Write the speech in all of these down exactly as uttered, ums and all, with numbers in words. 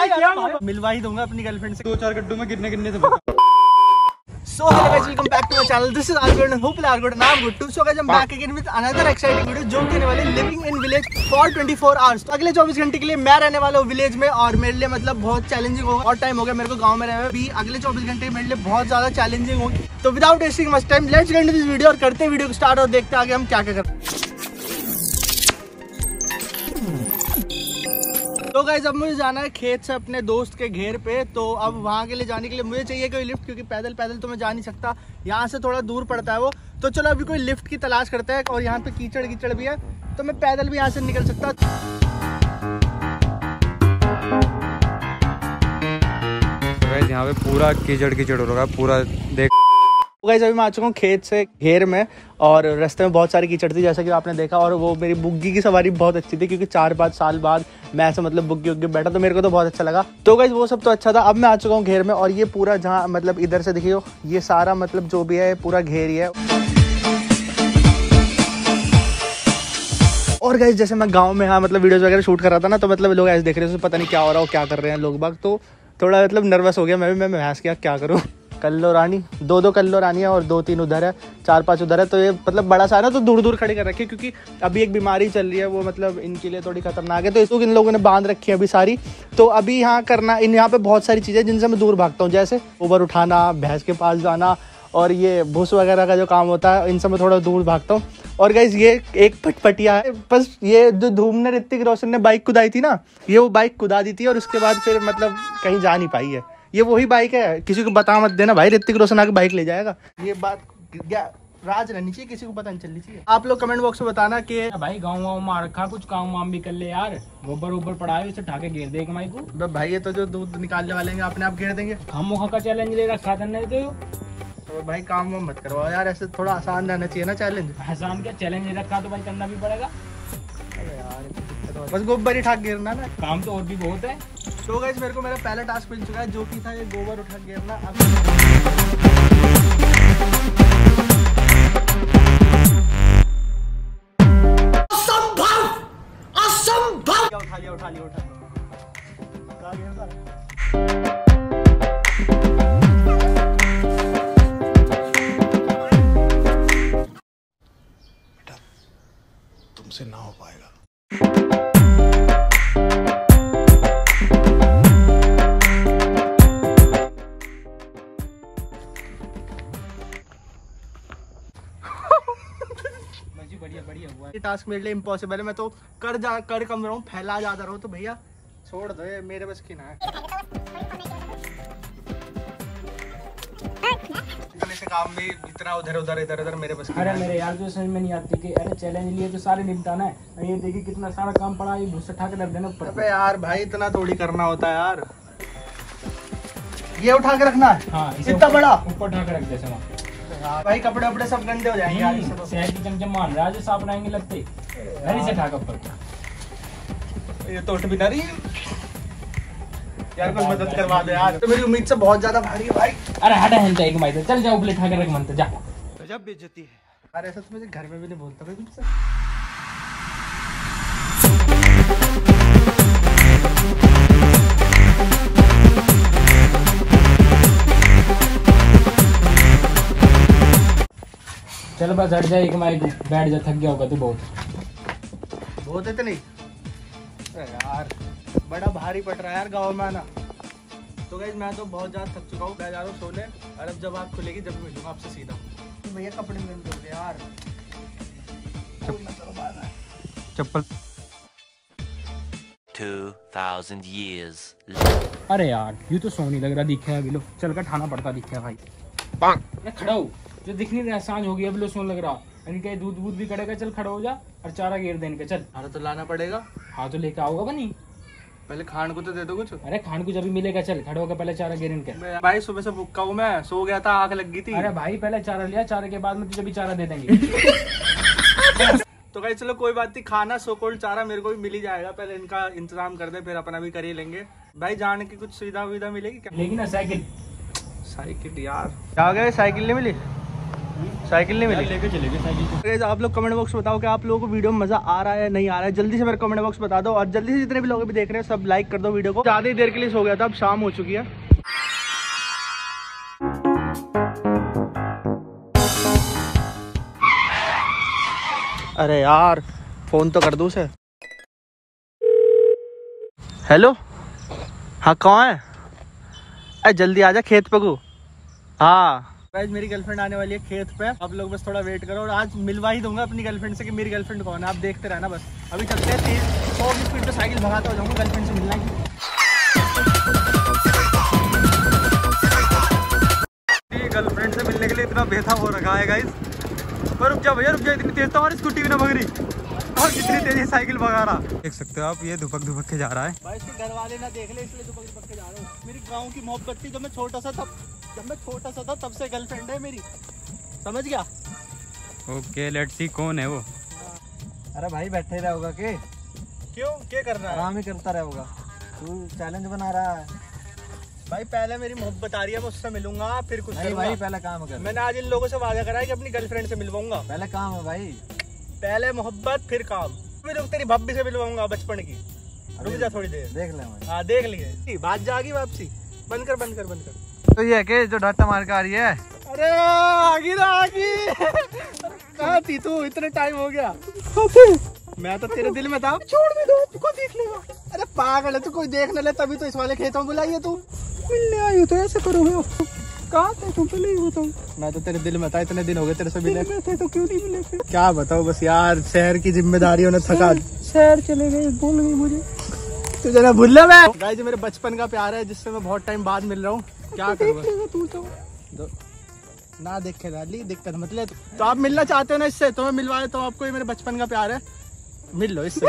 मिलवा ही दूंगा अपनी गर्लफ्रेंड से। दो चार गड्ढों में गिरने गिरने से। So hello guys, welcome back to my channel. This is Argud and hopefully Argud and I'm good too. So guys, I'm back again with another exciting video जो कहने वाले living in village for twenty-four hours. तो अगले चौबीस घंटे के लिए मैं रहने वाला हूँ विलेज में और मेरे लिए मतलब बहुत चैलेंजिंग होगा। और टाइम हो गया मेरे को गांव में रहने में भी, अगले चौबीस घंटे मेरे लिए बहुत ज्यादा चैलेंजिंग होगी। तो without wasting much time let's get into this video और करते हैं वीडियो को स्टार्ट और देखते हैं आगे हम क्या क्या करते हैं। तो गाइस अब मुझे जाना है खेत से अपने दोस्त के घेर पे। तो अब वहाँ के लिए जाने के लिए मुझे चाहिए कोई लिफ्ट, क्योंकि पैदल पैदल तो मैं जा नहीं सकता, यहाँ से थोड़ा दूर पड़ता है वो। तो चलो अभी कोई लिफ्ट की तलाश करते हैं। और यहाँ पे कीचड़ कीचड़ भी है तो मैं पैदल भी यहाँ से निकल सकता। गाइस यहाँ पे पूरा कीचड़ कीचड़ हो रहा है पूरा, देख। गाइस अभी मैं आ चुका हूँ खेत से घेर में और रास्ते में बहुत सारी कीचड़ थी जैसा कि आपने देखा। और वो मेरी बुग्गी की सवारी बहुत अच्छी थी, क्योंकि चार पाँच साल बाद मैं ऐसे मतलब बुग्गी उग्गी बैठा तो मेरे को तो बहुत अच्छा लगा। तो गाइस वो सब तो अच्छा था। अब मैं आ चुका हूँ घेर में और ये पूरा जहाँ मतलब इधर से देखियो ये सारा मतलब जो भी है पूरा घेर ही है। और गाइस जैसे मैं गाँव में हाँ मतलब वीडियोज वगैरह शूट कर रहा था ना, तो मतलब लोग ऐसे देख रहे थे पता नहीं क्या हो रहा हो, क्या कर रहे हैं लोग बाग। तो थोड़ा मतलब नर्वस हो गया मैं भी। मैं भैंस किया क्या करूँ, कल्लो रानी दो दो कल्लो रानी है और दो तीन उधर है, चार पांच उधर है। तो ये मतलब बड़ा सा है ना, तो दूर दूर खड़े कर रखे, क्योंकि अभी एक बीमारी चल रही है वो मतलब इनके लिए थोड़ी खतरनाक है। तो इसको इन लोगों ने बांध रखी है अभी सारी। तो अभी यहाँ करना इन यहाँ पे बहुत सारी चीज़ें जिनसे मैं दूर भागता हूँ, जैसे गोबर उठाना, भैंस के पास जाना और ये भूस वगैरह का जो काम होता है, इनसे मैं थोड़ा दूर भागता हूँ। और गाइस ये एक पटपटिया है बस। ये जो धूम ने ऋतिक रोशन ने बाइक कुदाई थी ना, ये वो बाइक कुदा दी थी और उसके बाद फिर मतलब कहीं जा नहीं पाई है। ये वही बाइक है, किसी को बता मत देना भाई, ऋतिक रोशन आके बाइक ले जाएगा। ये बात क्या राज रहनी चाहिए, किसी को पता नहीं चलनी चाहिए। आप लोग कमेंट बॉक्स में बताना कि भाई गाँव वाँव में रखा कुछ काम वाम भी कर ले यार, गोबर ओबर पड़ा है उसे ठाके घेर दे माई को। भाई ये तो जो दूध निकालने वाले हैं अपने आप घेर देंगे। हम मुखा का चैलेंज ले रखा था नहीं तो, तो भाई काम वाम मत करवाओ यार, ऐसे थोड़ा आसान रहना चाहिए ना चैलेंज। आसान क्या चैलेंज ले रखा तो भाई करना भी पड़ेगा यार, बस गोबर ही ठाक गिरना ना, काम तो और भी बहुत है। तो गाइस मेरे को मेरा पहला टास्क मिल चुका है जो कि था ये गोबर उठा गिरना। असंभव असंभव उठा लिया उठा लिया उठा कहाँ गिरता बेटा, तुमसे ना हो पाएगा। बढ़िया बढ़िया हुआ ये टास्क मेरे लिए इम्पॉसिबल है। मैं तो कर जा कर कम रहा हूँ, फैला ज्यादा रहा हूँ। तो भैया छोड़ दो, ये मेरे बस की ना है। इतने से काम में इतना उधर उधर इधर उधर मेरे बस की। अरे मेरे यार जो समझ में नहीं आती कि अरे चैलेंज लिए तो सारे निपटाना है। ये देखिए कितना सारा काम पड़ा, ये भूसा ठाके रख देना ऊपर। अबे यार भाई इतना थोड़ी करना होता है यार, ये उठा के रखना है। हाँ, इतना बड़ा ऊपर ढाके रख दे समा भाई, कपड़े वपड़े सब गंदे हो जाएंगे यार। शहर की चमचम मान रहा है, साफ रहेंगे लगते नहीं से ठाक ऊपर। ये तो उठ भी ना रही यार, कुछ मदद करवा दे यार। तो मेरी उम्मीद से बहुत ज्यादा भारी है भाई। अरे हटा है चाहिए माइक, चल जाओ ऊपर ठाके रख मन जा। गजब बेइज्जती है यार, ऐसा तो मुझे घर में भी नहीं बोलता भाई तुमसे। चल बस हट जाए एक माइक, बैठ जा, थक गया होगा तू बहुत बहुत है तो नहीं यार, बड़ा भारी पड़ रहा है यार गाँव में आना। तो गाइस मैं तो बहुत ज्यादा थक चुका हूँ, मैं जा रहा हूँ सोने। और अब जब आप खुलेगी जब मिलूंगा आपसे सीधा। तो भैया कपड़े में दो यार, चप्पल two thousand years. अरे यार ये तो सो नहीं लग रहा, दिखे अभी लो चल कर ठाना पड़ता दिखे भाई। मैं खड़ा हूँ जो दिख नहीं रहा, सांझ हो गई अभी लो सोने लग रहा। इनके दूध दूध भी करेगा, चल खड़ा हो जा और चारा घेर दे इनके। चल खाना तो लाना पड़ेगा। हाँ तो लेके आओगा बनी, पहले खान को तो दे दो कुछ। अरे खान को जब मिलेगा, चल खड़ा होकर पहले चारा घेर इनके। भाई सुबह से भूखा हूँ मैं, सो गया था, आग लग गई थी। अरे भाई पहले चारा लिया, चारे के बाद में तुझे भी चारा दे देंगे। तो गाइस चलो कोई बात नहीं, खाना सो कोल्ड चारा मेरे को भी मिल ही जाएगा। पहले इनका इंतजाम कर दे, फिर अपना भी कर ही लेंगे। भाई जाने की कुछ सुविधा विधा मिलेगी क्या? लेकिन ना साइकिल साइकिल यार, क्या गए साइकिल नहीं मिली? साइकिल नहीं मिली? लेके चले गए साइकिल को। Guys, आप लोग कमेंट बॉक्स में बताओ कि आप लोगों को वीडियो में मजा आ रहा है नहीं आ रहा है। जल्दी से मेरे कमेंट बॉक्स बता दो और जल्दी से जितने भी लोग भी देख रहे हैं सब लाइक कर दो वीडियो को। ज्यादा ही देर के लिए सो गया था, अब शाम हो चुकी है। अरे यार फोन तो कर दूं उसे। हेलो, हाँ कौन है? अरे जल्दी आजा खेत पे को। हाँ गाइस, मेरी गर्लफ्रेंड आने वाली है खेत पे, आप लोग बस थोड़ा वेट करो और आज मिलवा ही दूंगा अपनी गर्लफ्रेंड से कि मेरी गर्लफ्रेंड कौन है। आप देखते रहना बस। अभी चलते हैं तेज सौ की स्पीड पे साइकिल भगाता हो जाऊंगा गर्लफ्रेंड से मिलना की। गर्लफ्रेंड से मिलने के लिए इतना बेताब हो रखा है गाइस। पर रुक जा भैया, रुक जा, इतनी तेज तो हमारी स्कूटी भी ना भग रही और कितनी तेज साइकिल भगा रहा। देख सकते हो आप, ये धुपक धुपक के जा रहा है भाई। इसके घर वाले ना देख ले इसलिए धुपक धुपक के जा रहे हो। मेरी गाँव की मोहब्बत थी जब मैं छोटा सा तब जब मैं छोटा सा था तब से गर्लफ्रेंड है मेरी, समझ गया? ओके लेट्स सी कौन है वो। अरे भाई बैठे रहोगा के? क्यों, क्या कर रहा है? आराम ही करता रहेगा। तू चैलेंज बना रहा है भाई। पहले मेरी मोहब्बत आ रही है, मैं उससे मिलूंगा फिर कुछ नहीं करूंगा। भाई, पहले काम कर। मैंने आज इन लोगों से वादा करा है कि अपनी गर्लफ्रेंड से मिलवाऊंगा। पहले काम है भाई। पहले मोहब्बत फिर काम। फिर तेरी भब्बी से मिलवाऊंगा बचपन की। रुक जा थोड़ी देर, देख ले भाई। हाँ देख लिए बात जागी वापसी। बंद कर बंद कर बंद कर। तो ये है कि जो डाटा मार के आ रही है। अरे आगी ना आगी। कहाँ थी तू, इतने टाइम हो गया? मैं तो तेरे दिल में था। छोड़ भी दो, तू को देख लेगा। अरे पागल है तू, कोई देख न ले तभी तो इस वाले खेतों में बुलाई है तू। मिलने आई हो तो ऐसे करोगे? कहाँ थे तुम? पहले ही बताओ। मैं तो तेरे दिल में था, इतने दिन हो गए तेरे से मिले थे तो क्यों नहीं मिले फिर? क्या बताओ बस यार, शहर की जिम्मेदारियों ने थका। शहर चले गए, भूल गई मुझे। तुझे ना भूल ले मैं। गाइस मेरे बचपन का प्यार है जिससे मैं बहुत टाइम बाद मिल रहा हूँ। क्या करूँगा तू तो ना देखे डाली दिक्कत मतलब। तो आप मिलना चाहते हो ना इससे, तो मैं मिलवाए तो आपको। ये मेरे बचपन का प्यार है, मिल लो इससे।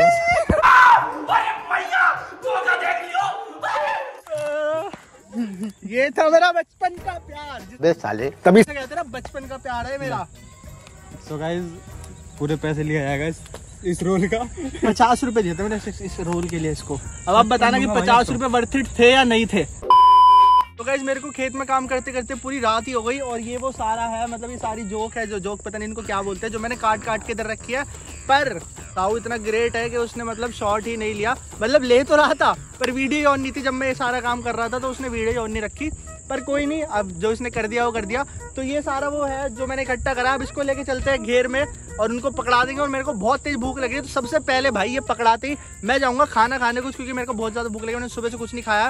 ये था मेरा बचपन का प्यार। बे साले तभी कहते ना बचपन का प्यार है मेरा। सो गाइस पूरे पैसे लिए आएगा इस इस रोल का। पचास रुपए दिए थे मैंने इस, इस रोल के लिए इसको। अब आप बताना कि पचास रुपए वर्थ इट थे या नहीं थे। तो गाइस मेरे को खेत में काम करते करते पूरी रात ही हो गई और ये वो सारा है, मतलब ये सारी जोक है, जो जोक पता नहीं इनको क्या बोलते हैं, जो मैंने काट काट के इधर रखी है। पर ताऊ इतना ग्रेट है कि उसने मतलब शॉट ही नहीं लिया, मतलब ले तो रहा था पर वीडियो ऑन नहीं थी। जब मैं ये सारा काम कर रहा था तो उसने वीडियो ऑन नहीं रखी। पर कोई नहीं, अब जो इसने कर दिया वो कर दिया। तो ये सारा वो है जो मैंने इकट्ठा करा। अब इसको लेके चलते हैं घेर में और उनको पकड़ा देंगे। और मेरे को बहुत तेज भूख लगी है, तो सबसे पहले भाई ये पकड़ाते ही मैं जाऊँगा खाना खाने कुछ, क्योंकि मेरे को बहुत ज़्यादा भूख लगी। मैंने सुबह से कुछ नहीं खाया।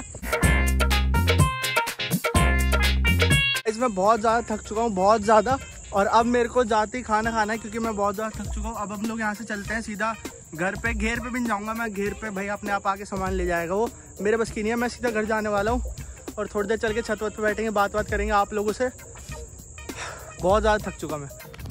इसमें बहुत ज़्यादा थक चुका हूँ, बहुत ज़्यादा। और अब मेरे को जाते ही खाना खाना है क्योंकि मैं बहुत ज़्यादा थक चुका हूँ। अब हम लोग यहाँ से चलते हैं सीधा घर पे। घेर पे भी नहीं जाऊँगा मैं, घेर पे भाई अपने आप आके सामान ले जाएगा, वो मेरे बस की नहीं है। मैं सीधा घर जाने वाला हूँ और थोड़ी देर चल के छत वत पे बैठेंगे, बात बात करेंगे आप लोगों से। बहुत ज़्यादा थक चुका मैं।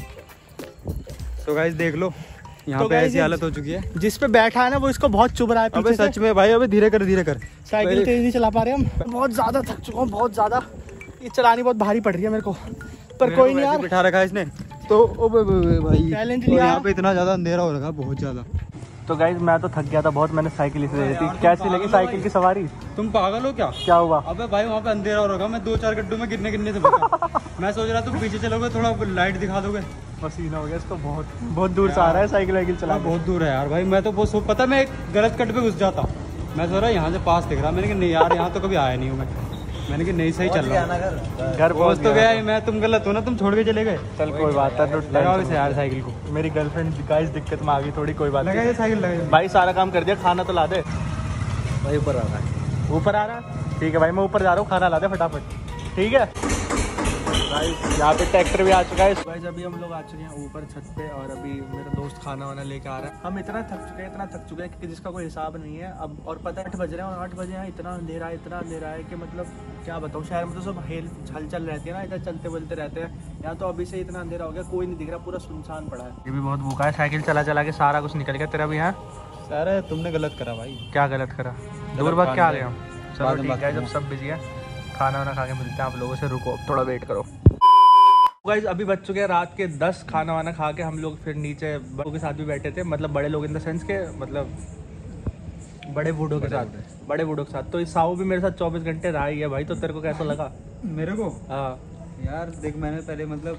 तो गाइस देख लो यहाँ तो पे guys, ऐसी हालत हो चुकी है। जिस पे बैठा है ना वो इसको बहुत चुभ रहा है अबे पीछे से। सच में भाई, अबे धीरे कर धीरे कर। साइकिल तेज नहीं चला पा रहे हम। बहुत ज़्यादा थक चुका हूँ, बहुत ज़्यादा। ये चलानी बहुत भारी पड़ रही है मेरे को, पर कोई नहीं यार। बिठा रखा है इसने तो ओ बे बे बे भाई चैलेंज और लिया। यहाँ पे इतना ज्यादा अंधेरा हो रखा है, बहुत ज्यादा। तो गाइज मैं तो थक गया था बहुत, मैंने साइकिल इसे दे दी थी। कैसी लगी साइकिल की सवारी? तुम पागल हो क्या? क्या हुआ? अबे भाई वहाँ पे अंधेरा हो रखा, मैं दो चार गड्ढों में गिरने गिरने से बचा। मैं सोच रहा तुम पीछे चलोगे, थोड़ा लाइट दिखा दोगे। पसीना हो गया इसको, बहुत बहुत दूर से आ रहा है साइकिल वाइकिल चला। बहुत दूर है यार भाई। मैं तो बहुत सो- पता मैं एक गलत कट पे घुस जाता। मैं सोच रहा यहाँ से पास दिख रहा, मैंने कहा नहीं यार यहाँ तो कभी आया नहीं हूँ मैं। मैंने कहा नहीं सही चल रहा है। घर पहुँच तो गया ही मैं, तुम गलत हो ना, तुम छोड़ के चले गए। चल कोई बात है। लगाओ इसे यार साइकिल को। मेरी गर्लफ्रेंड गाइस दिक्कत में आ गई थोड़ी, कोई बात लगा नहीं। ये साइकिल लगा। भाई सारा काम कर दिया, खाना तो ला दे। भाई ऊपर आ रहा है। ऊपर आ रहा है? ठीक है भाई, मैं ऊपर जा रहा हूँ, खाना ला दे फटाफट। ठीक है गाइस, यहाँ पे ट्रैक्टर भी आ चुका है। गाइस अभी हम लोग आ चुके हैं ऊपर छत पे और अभी मेरा दोस्त खाना वाना लेके आ रहा है। हम इतना थक चुके हैं, इतना थक चुके हैं कि जिसका कोई हिसाब नहीं है अब। और पता है आठ बज रहे हैं और आठ बजे यहाँ इतना अंधेरा है, इतना अंधेरा है कि मतलब क्या बताऊँ। शहर में तो सब हेल हलचल रहती है ना, इधर चलते बोलते रहते हैं। यहाँ तो अभी से इतना अंधेरा हो गया, कोई नहीं दिख रहा, पूरा सुनसान पड़ा है। ये भी बहुत भूखा है, साइकिल चला चला के सारा कुछ निकल गया तेरा भी। यहाँ अरे तुमने गलत करा भाई। क्या गलत करा? दूर भाग के आ गए हम। चलो ठीक है, जब सब बिजी है खाना वाना खा के मिलते हैं आप लोगों से। रुको थोड़ा वेट करो। गाइस अभी बज चुके हैं रात के दस। खाना वाना खा के हम लोग फिर नीचे बड़ों के साथ भी बैठे थे, मतलब बड़े लोग इन द सेंस के मतलब बड़े बूढ़ों के साथ, बड़े बूढ़ों के साथ। तो इस साहू भी मेरे साथ चौबीस घंटे रहा ही है भाई। तो तेरे को कैसा लगा? मेरे को हाँ यार देख, मैंने पहले मतलब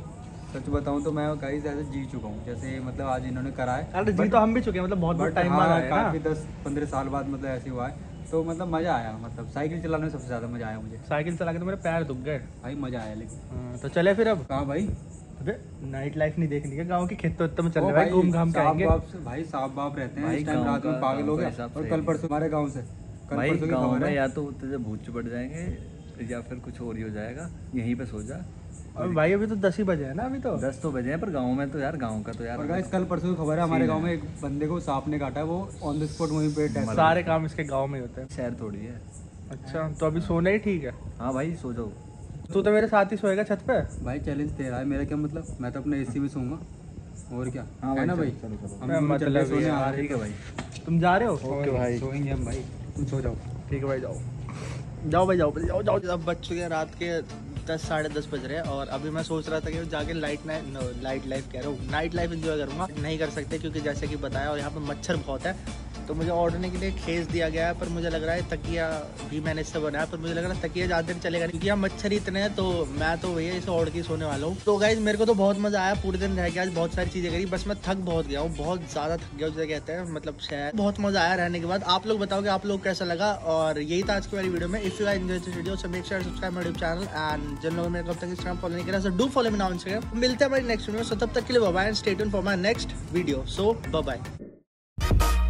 सच बताऊं तो मैं गाइस ऐसे जी चुका हूँ, जैसे मतलब आज इन्होंने करा है। अरे जी तो हम भी चुके हैं, मतलब बहुत बहुत बट टाइम हाँ, बाद आए ना। काफी दस पंद्रह साल बाद मतलब ऐसे हुआ है, तो मतलब मजा आया। मतलब साइकिल चलाने में सबसे ज्यादा मजा आया मुझे। साइकिल चला के तो मेरे पैर दुख गए। भाई मजा आया। लेकिन हाँ, तो चले फिर अब। कहाँ भाई? अबे नाइट लाइफ नहीं देखनी है, गाँव के खेत तो में चल ओ रहे भाई, घूम घाम के साफ आएंगे। बाप से भाई, साफ बाप रहते हैं भाई इस टाइम गाँव रात में का- पागल हो गाँव का गया। हिसाब और सही कल है। परसों हमारे गाँव से कल भाई परसों की गाँव खबर में है। या तो तुझे भूत चढ़ जाएंगे या फिर कुछ और ही हो जाएगा, यहीं पे सो जा। और भाई अभी तो दस ही बजे है ना, अभी तो दस तो बजे हैं, पर गाँव में तो यार, गाँव का तो यार और गाइस कल परसों की खबर है, हमारे गांव में एक बंदे को सांप ने काटा है, वो ऑन द स्पॉट वहीं पे डेथ। सारे काम इसके गाँव में ही होते हैं। शहर थोड़ी है। अच्छा तो अभी सोना ही ठीक है। हाँ भाई सो जाओ। तू तो मेरे साथ ही सोएगा छत पे। भाई चैलेंज तेरा है, मेरा क्या मतलब, मैं तो अपने एसी में सोऊंगा और क्या। हाँ है ना भाई, भाई? चलो, चलो, चलो। हम दोनों चल रहे मतलब सोने यार, आ रहे ठीक है भाई। तुम जा रहे हो? ओके भाई, सोएंगे हम भाई, तुम सो जाओ। ठीक है भाई, जाओ जाओ भाई, जाओ जाओ जाओ। अब बज चुके हैं रात के दस साढ़े दस बज रहे हैं, और अभी मैं सोच रहा था कि जाके light night no light life कह रहा हूँ नाइट लाइफ एंजॉय करूँगा। नहीं कर सकते क्योंकि जैसे कि बताया, और यहाँ पे मच्छर बहुत है, तो मुझे ओढ़ने के लिए खेस दिया गया है। पर मुझे लग रहा है तकिया भी मैंने इससे बनाया, पर मुझे लग रहा है तकिया ज़्यादा देर चलेगा नहीं, क्योंकि यहाँ मच्छर ही इतने हैं। तो मैं तो भैया इसे ओढ़ के सोने वाला हूँ। तो गाइज मेरे को तो बहुत मजा आया, पूरे दिन रह गया, आज बहुत सारी चीजें करी, बस मैं थक बहुत गया हूँ, बहुत ज्यादा थक गया हूँ जिसे कहते हैं, मतलब शहर बहुत मजा आया रहने के बाद। आप लोग बताओ कि आप लोग कैसा लगा, और यही था आज की वाली वीडियो में। If you enjoy this video so make sure subscribe my YouTube channel, and जिन लोगों ने मेरे को अब तक इंस्टाग्राम फॉलो नहीं करा so do follow me now on Instagram. मिलते हैं हमारी नेक्स्ट वीडियो में, सो तब तक के लिए bye bye and stay tuned for my next video. So bye bye.